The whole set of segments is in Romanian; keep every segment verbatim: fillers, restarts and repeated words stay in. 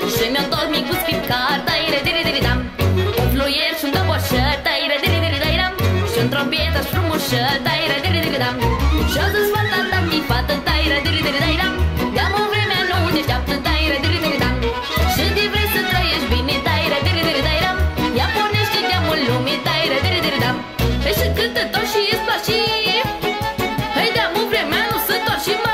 Și mi-o tot mic cu scripcar, taire diri diri dam. Un fluier și un doboșă, taire diri diri dai dam. Și un trompetă și frumușă, taire diri diri dam. Și-o să-ți fata dam mi fată, taire diri diri dai dam. De-am o vreme nu te așteaptă, taire diri diri dam. Și de vrei să trăiești bine, taire diri diri dai dam. Ia pornește de-amul lumii, taire diri diri dam. Păi și cântă tot și îți place. Hai de-amul vremea nu se torci, mă.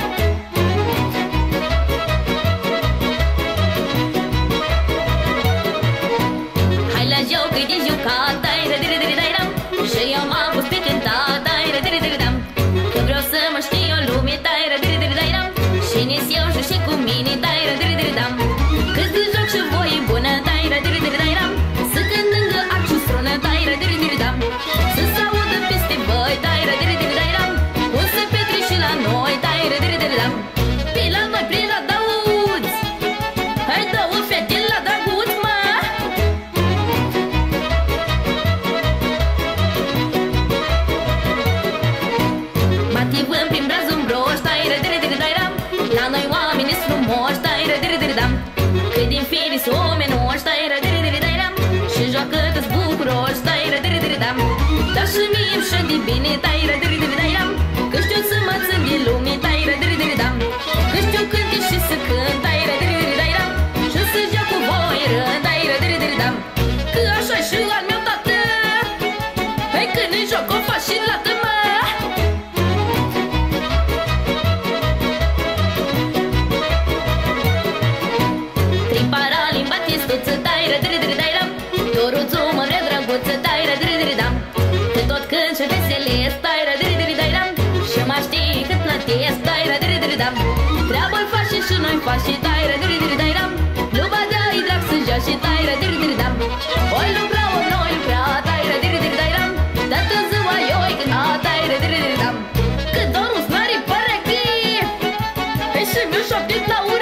Hai la joc, îi de jucat, taire diri diri dai dam. Și eu m-am pus pe cântat, taire diri diri dam. Că vreau să mă știe o lume, taire diri diri dai dam. Și nici eu și cu mine, taire diri diri dam. Că-ți de joc și voi e bună, taire diri diri dai dam. Să cânt lângă ac și strună, taire diri diri dam. Să se audă peste voi, taire diri diri dai dam. O să petreci și la noi, taire diri diri dam. Pe la noi prin la dauți. Hai dă-o fete la drăguț, mă. Bativăm prin brazul îmbroși, taire diri diri dai dam. La noi oamenii-s frumoși, taire diri diri dam. Că din firii s-o omenoși, taire diri diri dai dam. Și joacă-te-ți bucuroși, taire diri diri dam. Dar și mie-mi și de bine, taire diri diri dai dam. Că știu să mă țin de lume, taire diri diri dam. Că știu cânti și să cânt, taire diri diri dai dam. Și să joc cu voi rând, taire diri diri dam. Că așa-i și al meu tată. Hai că ne joc o faci și lată, mă. Trimpara limba testuță, taire diri diri dai dam. Doruțul mă vrea drăguță, taire diri diri dam. Că tot când și veselesc, taire diri diri dai dam. Și mă știi cât plătesc, taire diri diri dam. Treabă-i faci și noi faci și taire diri diri dai dam. Luba de-ai drag să joci și taire diri diri dam. Oi lucra, ori noi lucra, taire diri diri dai dam. Dar în ziua eu-i cânta, taire diri diri dam. Că Doruț n-are părechi. Păi și mi-o șoptit la urmă.